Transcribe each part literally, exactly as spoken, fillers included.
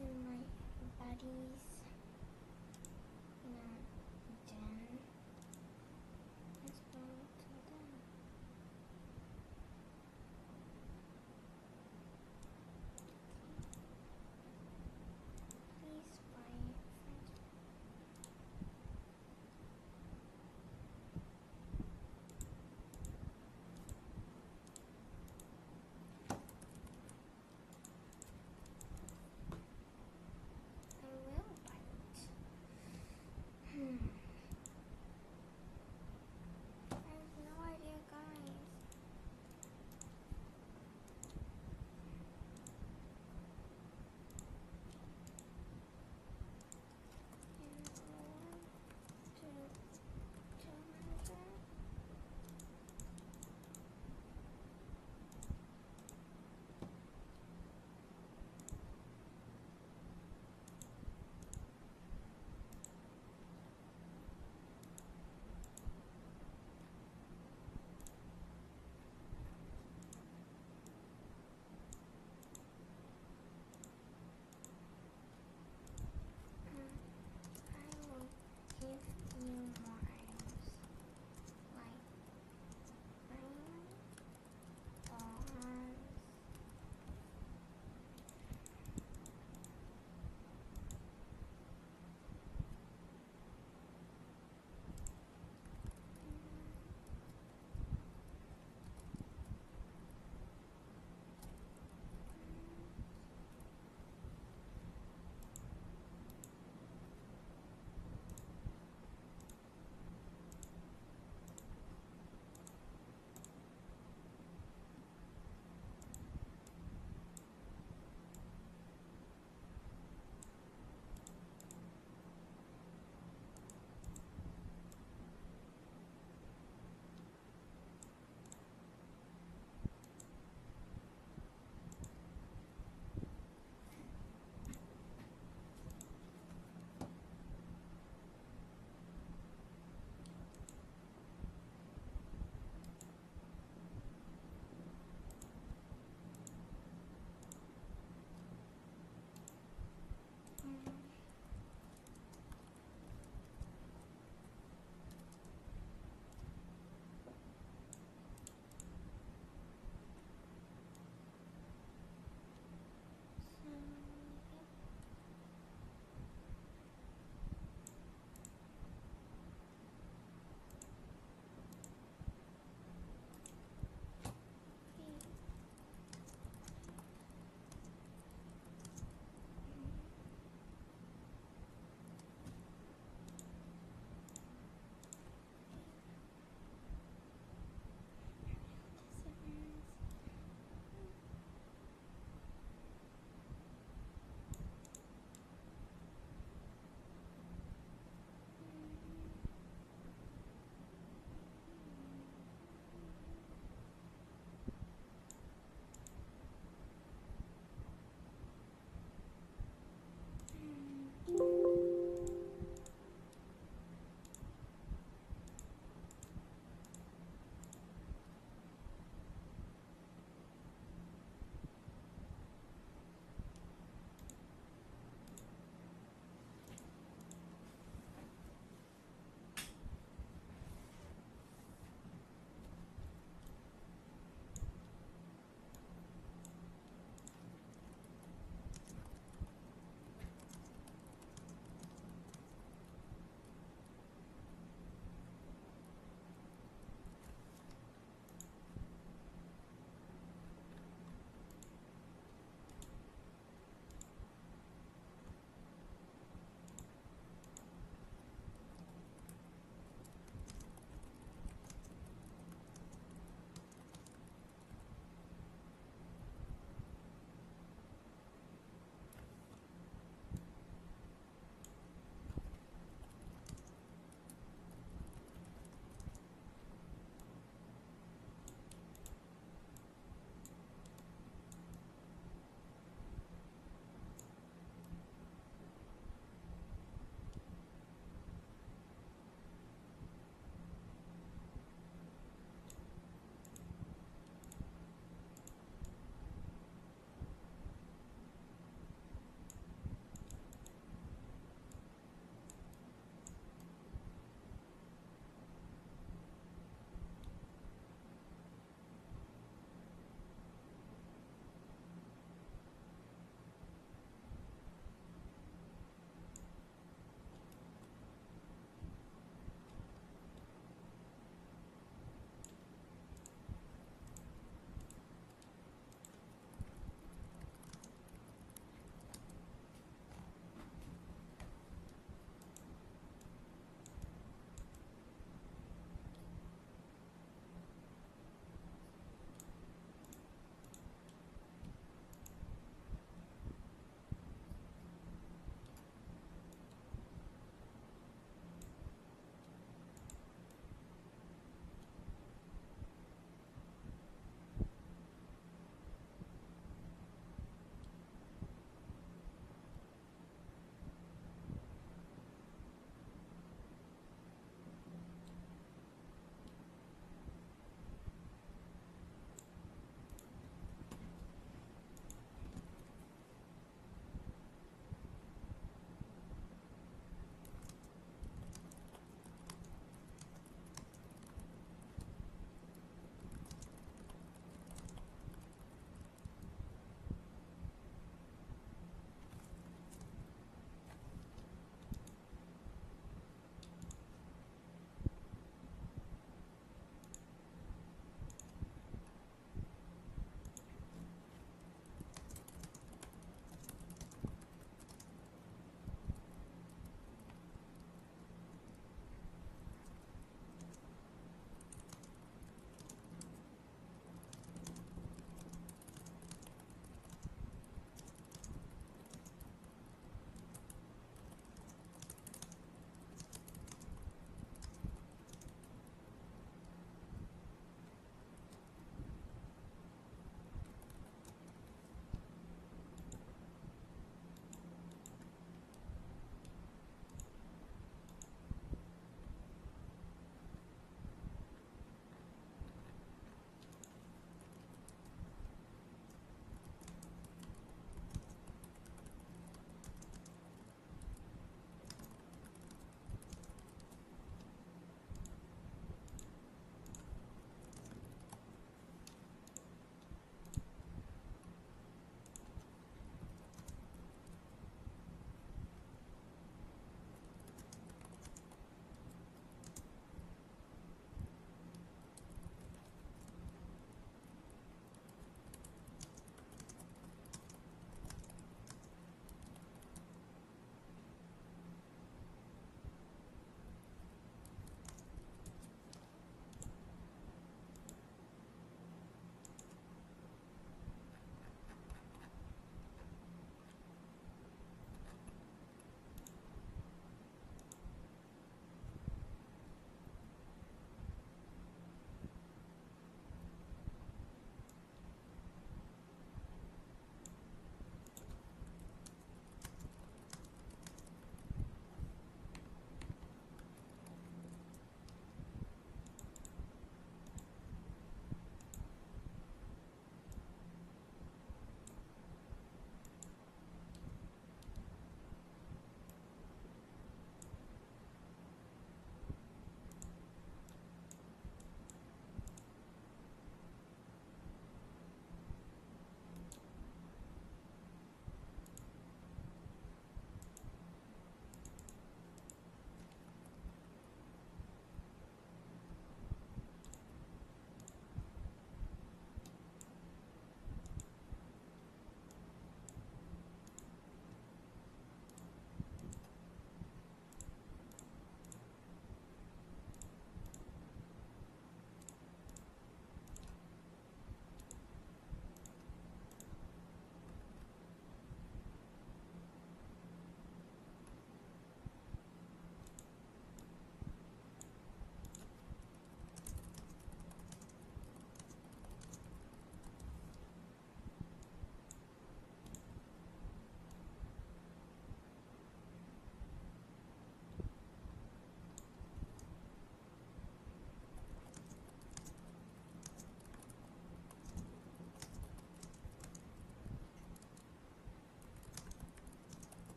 to my buddies in our den. Let's go to the den. Please buy friends. I will buy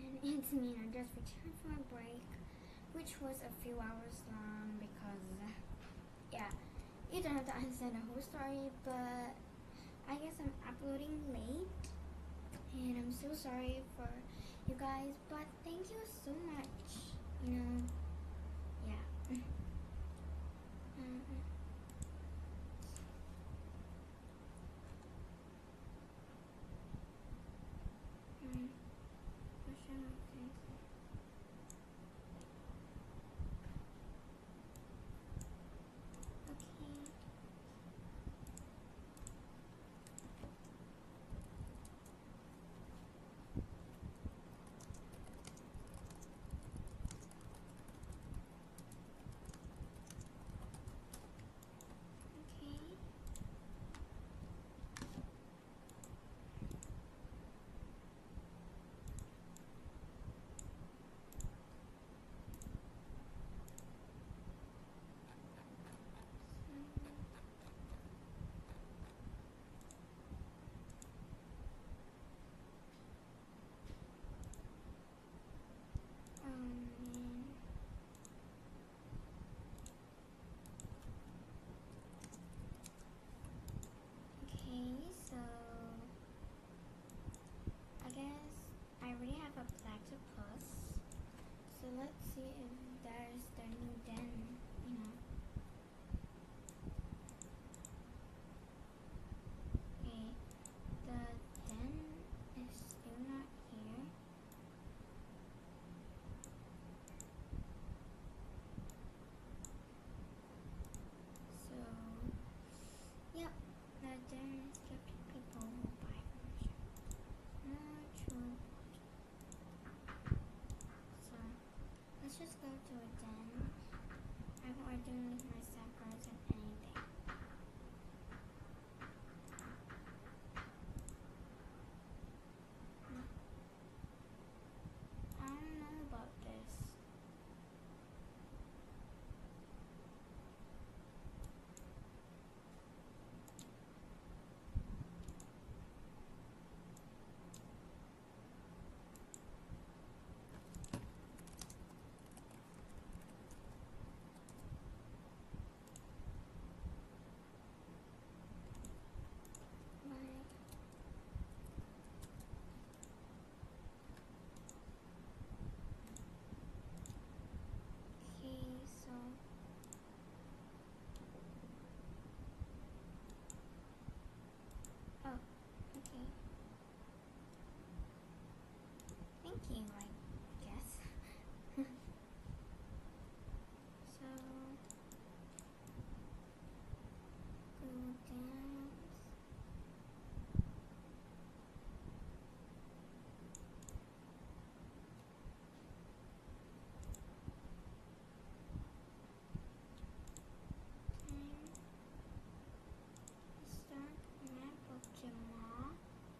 It's me, and I just returned from a break, which was a few hours long because, yeah, you don't have to understand the whole story, but I guess I'm uploading late, and I'm so sorry for you guys, but thank you so much, you know, yeah. um, um, question mark things. Okay. Okay. So, um, okay, so I guess I already have a platypus. So let's see if there's the new den, you know. Okay, the den is still not here. So, yep, the den is kept people will buy furniture. Not sure. So, let's just go to a den. I'm ordering my suckers and anything. I don't know about this. Like, okay, so oh, okay. Thank you, I guess. So, go down. Start map of Jamal.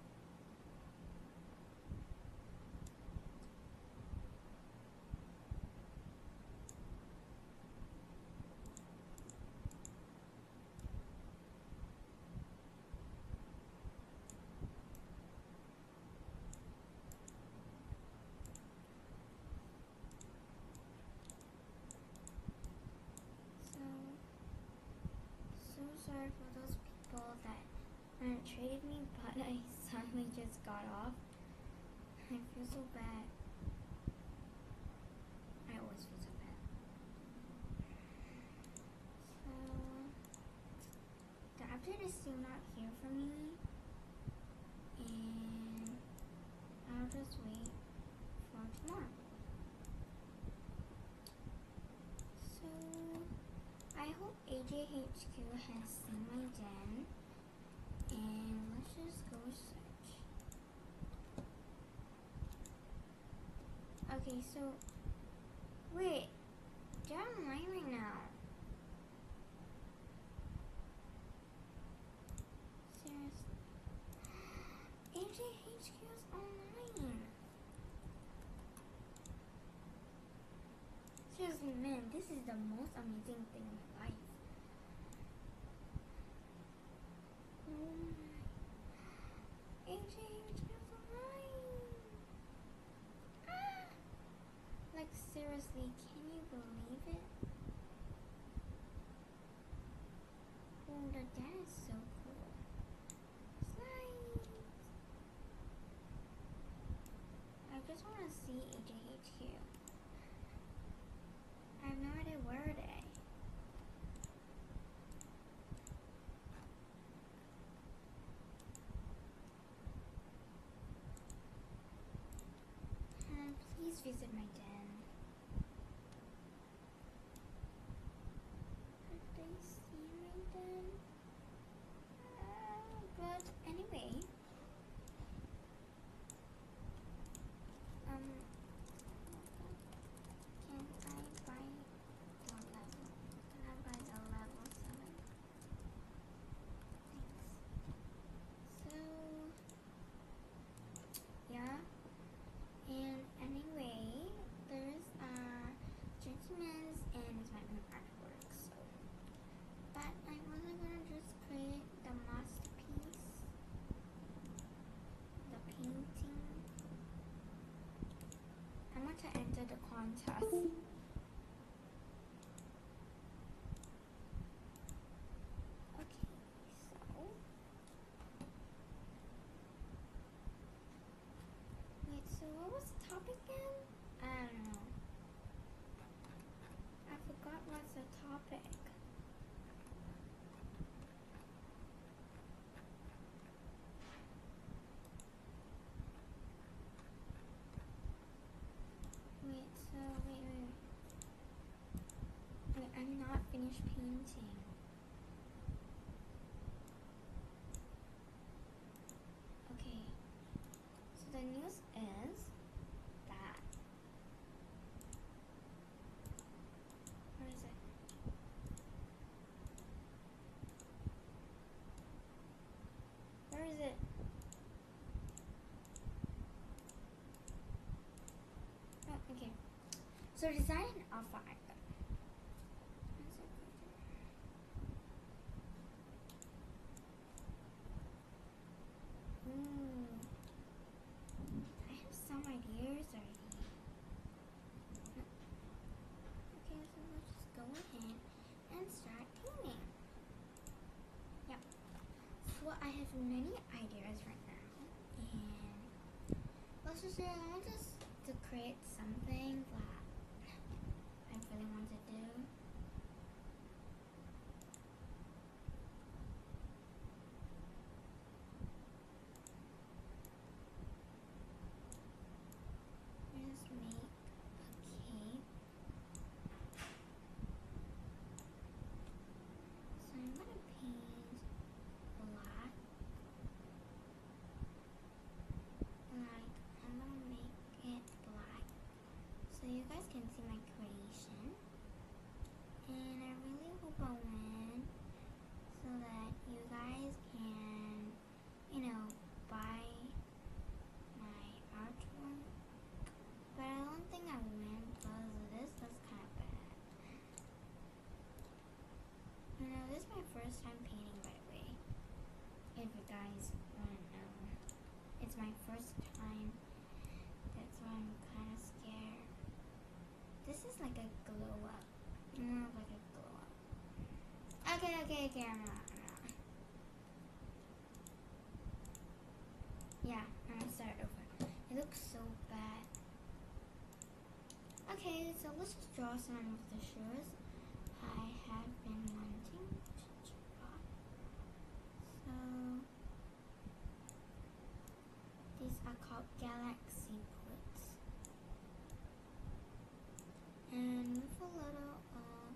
So, so sorry for those people that uh, traded me, but I suddenly just got off. I feel so bad. I always feel so bad. So, the update is still not here for me, and I'll just wait for tomorrow. So, I hope A J H Q has seen my den, and let's just go search. Okay, so, wait, they're online right now. Seriously. A J H Q is online. Seriously, man, this is the most amazing thing in my life. Oh my. A J H Q is online. Ah! seriously, can you believe it? Oh, the dad is so cool. Slides! I just want to see A J H Q. I have no idea where they. And please visit my den. Did they see my den? Uh, but anyway, um, can I buy the level? Can I buy the level seven? Thanks. So, yeah. And anyway, there's uh gentlemen's and it's my own artwork. So, but I wasn't gonna just create the masterpiece, the painting. I want to enter the contest. Okay, so wait, so what was the topic again? I don't know. I forgot what's the topic. Wait, so wait, wait, wait. Wait, I'm not finished painting. Okay. So the news is that. Where is it? Where is it? Oh, okay. So design of fire. Ooh. I have some ideas already. Okay, so let's just go ahead and start painting. Yep. So I have many ideas right now, and let's just say I want just to create something that I really want to do. Just make a cake. So I'm gonna paint black. Like I'm gonna make it black so you guys can see my creation. And I really hope I win so that you guys can, you know, buy my artwork. But I don't think I win because this looks kind of bad. You know, this is my first time painting, by the way. If you guys want to know. It's my first time. That's why I'm kind of scared. This is like a glow up. More of like a glow up. Okay, okay, okay, I'm not, I'm not. Yeah, I'm gonna start over. It looks so bad. Okay, so let's just draw some of the shoes I have been wanting to draw. So these are called galaxy puts. And with a little of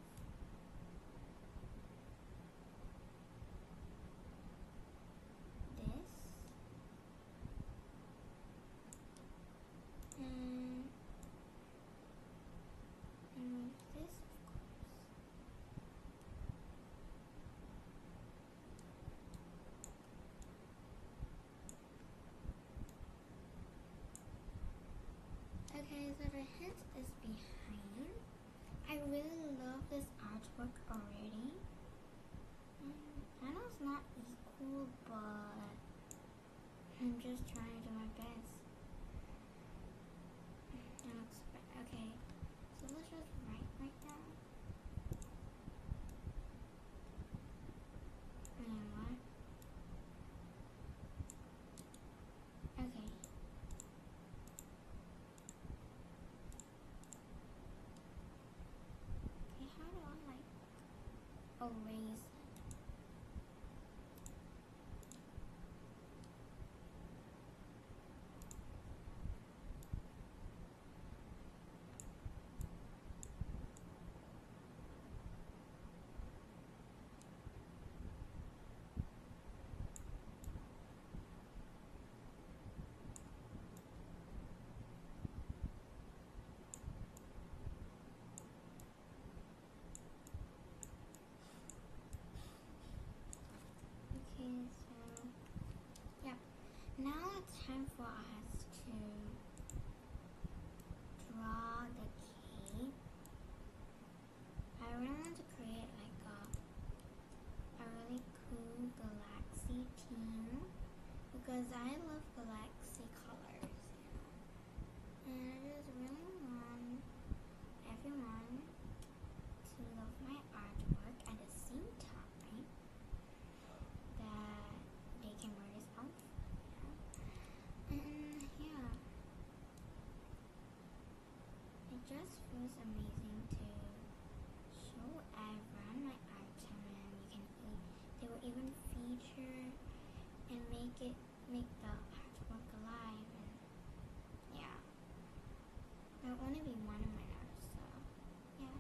this. And and with this, of course. Okay, so the hint is behind. I really love this artwork already. Mm, I know it's not equal, but I'm just trying to do my best. That looks bad. Okay. always okay, so yeah. Now it's time for us to draw the cape. I really want to create like a a really cool galaxy theme because I love galaxy colors, you know. And I just really want everyone to love my artwork at the same time that they can wear this outfit, you know. And yeah, it just feels amazing to show everyone my item, and you can e- they will even feature and make it make the artwork alive. And yeah, there'll only be one winner, so yeah.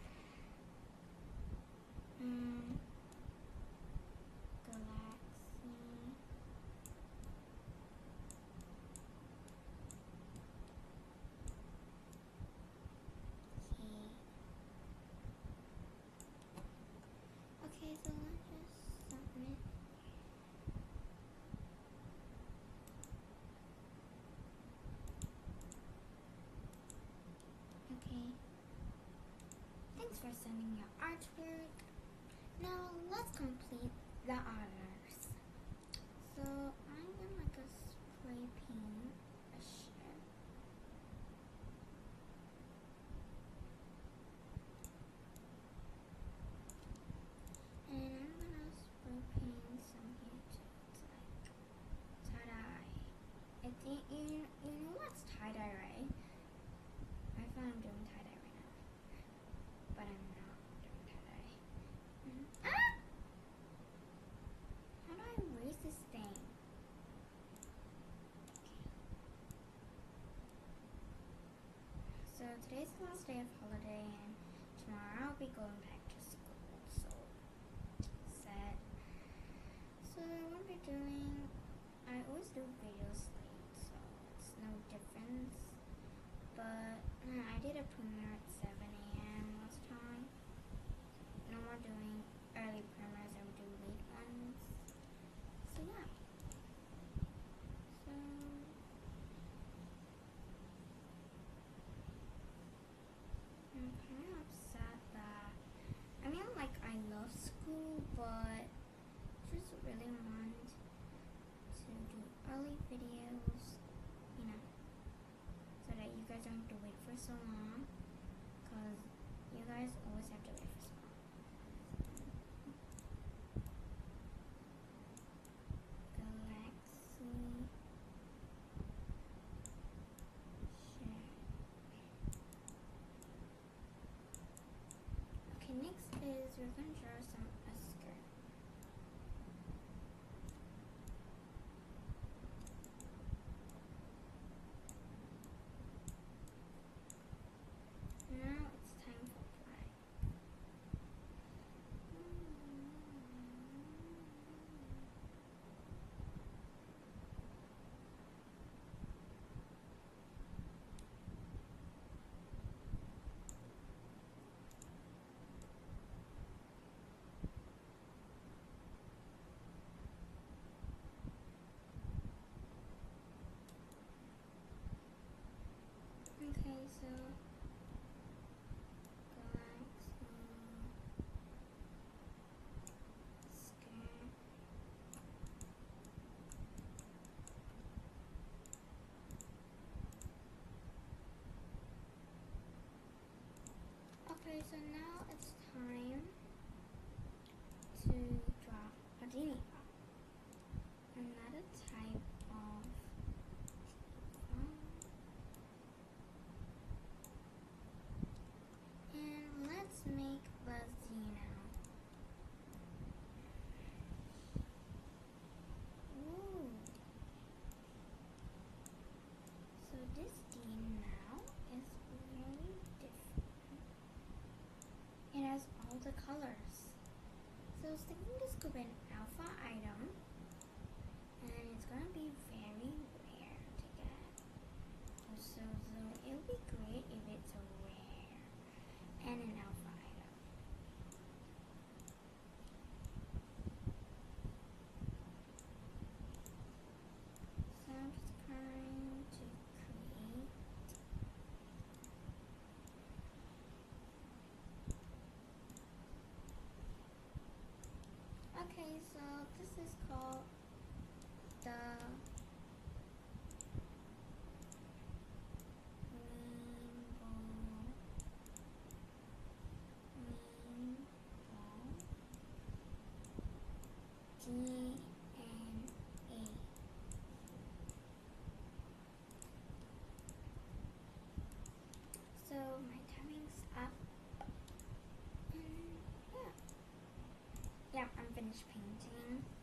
Um, Galaxy. Okay. Okay, so let's just submit. Okay. Thanks for sending your artwork. Now let's complete the honors. So I'm gonna like a spray paint a ship. And I'm gonna spray paint some here too. It's like tie-dye. I think you you know what's tie-dye, right? I feel I'm doing tie-dye right now, but I'm not doing tie-dye. Mm. Ah! How do I erase this thing? Okay. So today's the last day of holiday, and tomorrow I'll be going back to school. So sad. So I won't be doing. I always do videos late, so it's no difference. But uh, I did a premiere at seven a m last time. No more doing early premieres, I would do late ones. So yeah. So I'm kind of upset that, I mean, like, I love school, but just really want to do early videos, you know, so that you guys don't have to wait for so long, because you guys always have to wait for so long. Galaxy share. Okay, next is we're gonna draw some a skirt. Now it's time for flag. Okay, so galaxy skirt. Okay, so now it's time to draw a genie pop. Another type of um, and let's make Buzzy now. to be an alpha item, and it's gonna be very rare to get. So, so it'll be great if it's a rare and an alpha item. So I'm just trying to create. Okay, so this is called the rainbow, rainbow, D N A. So my timing's up. And yeah. Yeah, I'm finished painting.